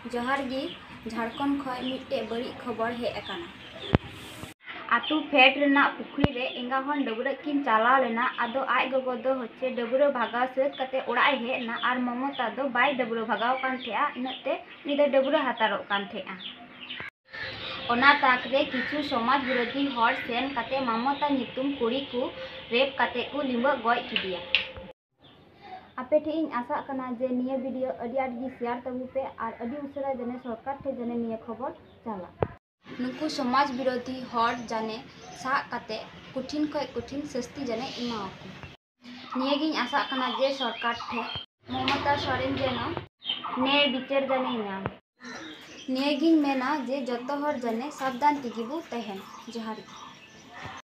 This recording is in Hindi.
जोहार गी झारखंड खय मिट्टे बड़ी खबर हेज अकाना। आतु फेड रेना पुखरी रे एंगा हन डबरा किन चलाव लेना। आदो आज गोगो दो होचे डबरा भागाव सेद कते ओड़ाय हेजना आर ममता दो बाय डबरा भागाव कान थेआ। इनाते उनी दो डबरा हातारोग कान थेआ। ओना ताकरे किछु समाज विरोधी हर सेन कते ममता नितुम कुड़ी को रेप कते को लिम्बा गoj किदिया। आपे ठे इन आशा कना जे निया वीडियो अडी आड गी शेयर तबु पे और अडी उसरा जने सरकार ठे जने निया खबर चला। नुकु समाज विरोधी हर जाने सा कते कठिन खय कठिन शास्ति जने इमाको। निया गिन आशा कना जे सरकार ठे ममता सोरेन जेनो ने विचार जने नाम। निया गिन मेना जे जतो हर जने सावधान तिगिबु तहेन। जोहार।